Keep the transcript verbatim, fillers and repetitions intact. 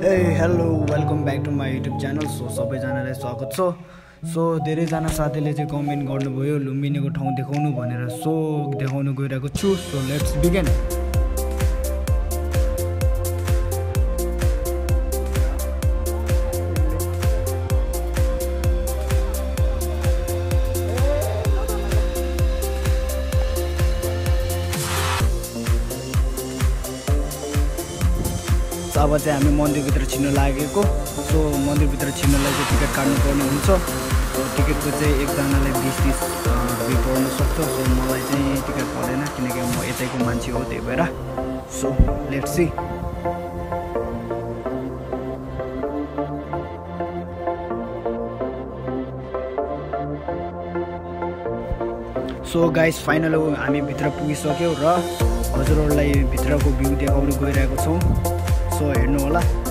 Hey, hello, welcome back to my YouTube channel. So सबैजनालाई स्वागत छ. सो धेरै जना साथीले चाहिँ कमेन्ट गर्नुभयो लुम्बिनीको ठाउँ देखाउनु भनेर. सो देखाउन गइरहेको छु. So let's begin. अब चाहिँ हामी मन्दिरभित्र छिर्न लागेको. सो मन्दिरभित्र छिर्नलाई चाहिँ टिकट काट्नु पर्ने हुन्छ. सो टिकटको चाहिँ एकजनालाई बिस तिस रुपियाँ पर्न सक्छ. सो मलाई चाहिँ टिकट पर्दैन किनकि म यतैको मान्छे हो, त्यही भएर. So let's see. So guys final हामी भित्र पुगिसक्यौँ र हजुरहरूलाई भित्रको भ्यू देखाउन गइरहेको छौँ. सो हेर्नु होला.